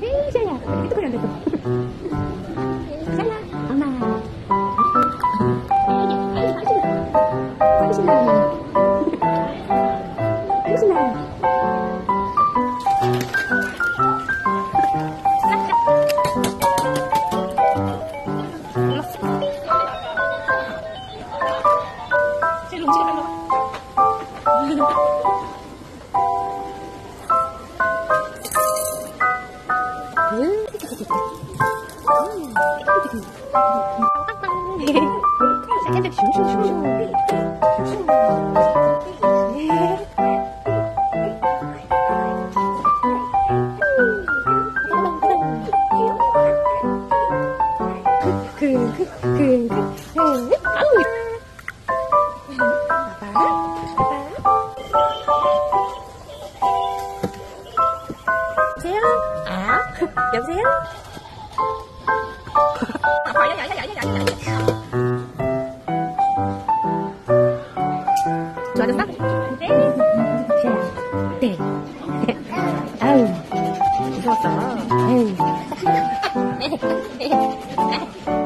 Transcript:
시아야. 또 그래, 또. 시아야, 엄마. 아이고, 신나. 아이고, 신나. 제일 음식을 하려고. 여보세요? 좋아졌어? 네. 네. 아유, 무서웠어.